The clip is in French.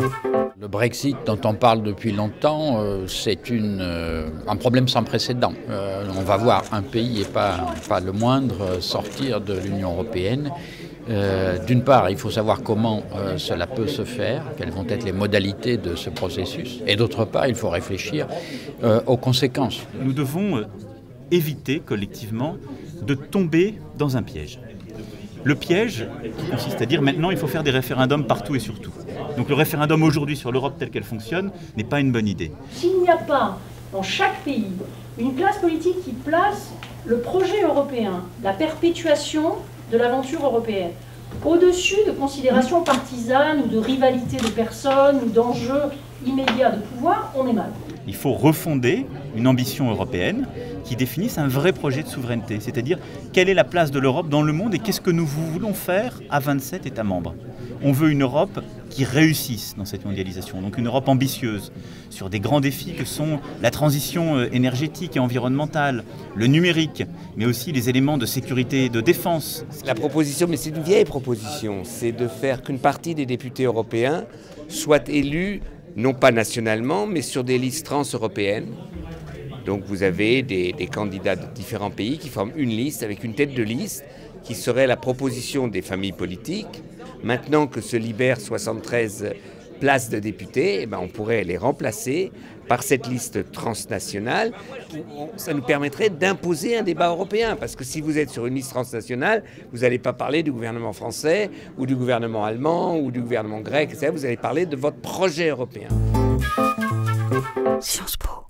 Le Brexit dont on parle depuis longtemps, c'est un problème sans précédent. On va voir un pays, et pas le moindre, sortir de l'Union européenne. D'une part, il faut savoir comment cela peut se faire, quelles vont être les modalités de ce processus. Et d'autre part, il faut réfléchir aux conséquences. Nous devons éviter collectivement de tomber dans un piège. Le piège qui consiste à dire maintenant il faut faire des référendums partout et sur tout. Donc le référendum aujourd'hui sur l'Europe telle qu'elle fonctionne n'est pas une bonne idée. S'il n'y a pas dans chaque pays une classe politique qui place le projet européen, la perpétuation de l'aventure européenne, au-dessus de considérations partisanes ou de rivalité de personnes ou d'enjeux immédiats de pouvoir, on est mal. Il faut refonder une ambition européenne qui définisse un vrai projet de souveraineté, c'est-à-dire quelle est la place de l'Europe dans le monde et qu'est-ce que nous voulons faire à 27 États membres. On veut une Europe qui réussisse dans cette mondialisation, donc une Europe ambitieuse sur des grands défis que sont la transition énergétique et environnementale, le numérique, mais aussi les éléments de sécurité et de défense. La proposition, mais c'est une vieille proposition, c'est de faire qu'une partie des députés européens soient élus non pas nationalement, mais sur des listes trans-européennes. Donc vous avez des candidats de différents pays qui forment une liste avec une tête de liste qui serait la proposition des familles politiques. Maintenant que se libèrent 73 places de députés, eh ben on pourrait les remplacer par cette liste transnationale. Ça nous permettrait d'imposer un débat européen. Parce que si vous êtes sur une liste transnationale, vous n'allez pas parler du gouvernement français ou du gouvernement allemand ou du gouvernement grec, etc. Vous allez parler de votre projet européen. Sciences Po.